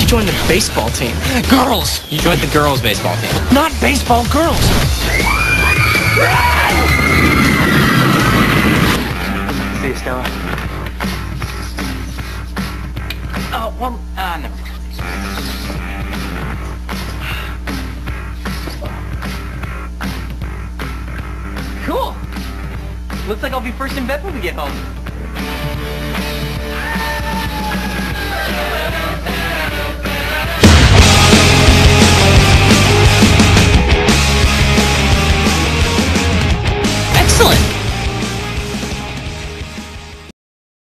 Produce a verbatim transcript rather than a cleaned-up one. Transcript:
joined the baseball team. Girls! You joined the girls' baseball team. Not baseball girls. See you, Stella. Oh, well, uh, never mind. Cool. Looks like I'll be first in bed when we get home.